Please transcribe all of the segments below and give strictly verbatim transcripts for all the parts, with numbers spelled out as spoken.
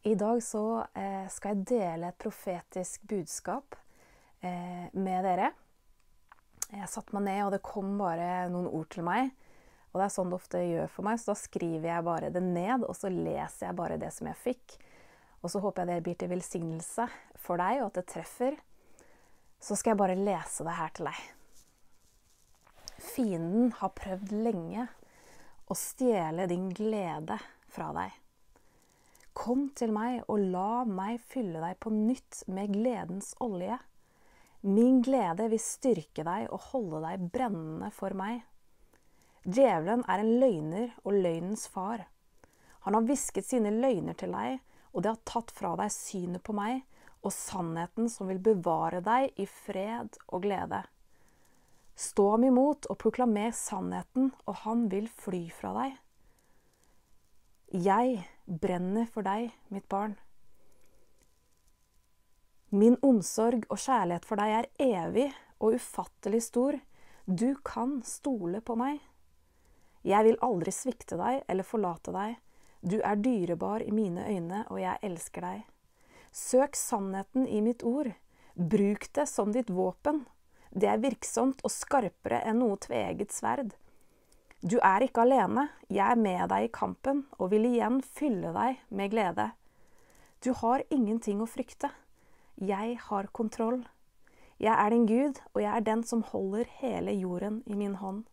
I dag så eh, skal jeg dele et profetisk budskap eh, med dere. Jeg satt meg ned, og det kom bare noen ord til meg. Og det er sånn det ofte gjør for meg, så da skriver jeg bare det ned, og så leser jeg bare det som jeg fikk. Og så håper jeg det blir til velsignelse for deg, og at det treffer. Så skal jeg bare lese det her til deg. Fienden har prøvd lenge å stjele din glede fra deg. Kom til meg og la meg fylle deg på nytt med gledens olje. Min glede vil styrke deg og holde deg brennende for meg. Djevelen er en løgner og løgnens far. Han har visket sine løgner til deg, og det har tatt fra deg synet på meg og sannheten som vil bevare deg i fred og glede. Stå ham imot og proklamer sannheten, og han vil fly fra deg. Jeg brenner for deg, mitt barn. Min omsorg og kjærlighet for deg er evig og ufattelig stor. Du kan stole på meg. Jeg vil aldri svikte deg eller forlate deg. Du er dyrebar i mine øyne, og jeg elsker deg. Søk sannheten i mitt ord. Bruk det som ditt våpen. Det er virksomt og skarpere enn noe tveegget sverd. Du er ikke alene, jeg er med deg i kampen, og vil igjen fylle deg med glede. Du har ingenting å frykte. Jeg har kontroll. Jeg er din Gud, og jeg er den som holder hele jorden i min hånd.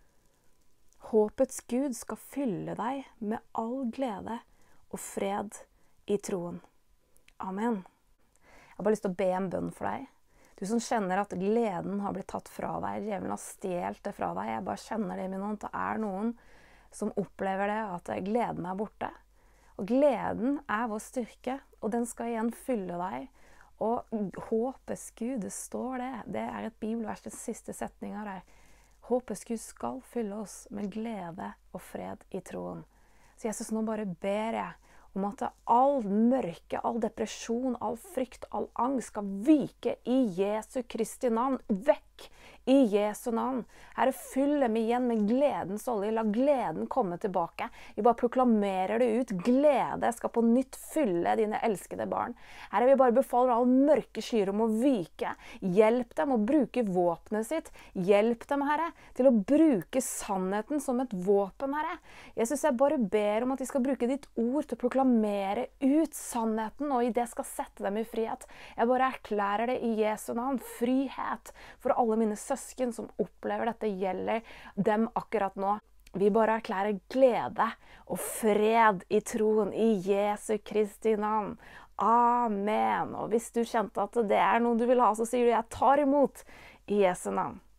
Håpets Gud skal fylle deg med all glede og fred i troen. Amen. Jeg har bare lyst til å be en bønn for deg. Du som kjenner at gleden har blitt tatt fra deg, djevelen har stjelt det fra deg. Jeg bare kjenner det i min hånd. Det er noen som opplever det, at gleden er borte. Og gleden er vår styrke, og den skal igjen fylle deg. Og håpets Gud, det står det. Det er et bibelvers, den siste setningen der. Håpets Gud skal fylle oss med glede og fred i troen. Så Jesus, nå bare ber jeg om at all mørke, all depresjon, all frykt, all angst skal vike i Jesu Kristi navn. Vekk i Jesu navn. Herre, fyll dem igjen med gledens olje. La gleden komme tilbake. Vi bare proklamerer det ut. Glede skal på nytt fylle dine elskede barn. Herre, vi bare befaler all mørke skyer om å vike. Hjelp dem å bruke våpenet sitt. Hjelp dem, Herre, til å bruke sannheten som et våpen, Herre. Jesus, jeg bare ber om at de skal bruke ditt ord til å proklamere ut sannheten, og i det skal sette dem i frihet. Jeg bare erklærer det i Jesu navn. Frihet for alle mine søsken som opplever dette gjelder dem akkurat nå. Vi bare erklærer glede og fred i troen i Jesu Kristi navn. Amen. Og hvis du kjente at det er noe du vil ha, så sier du jeg tar imot i Jesu navn.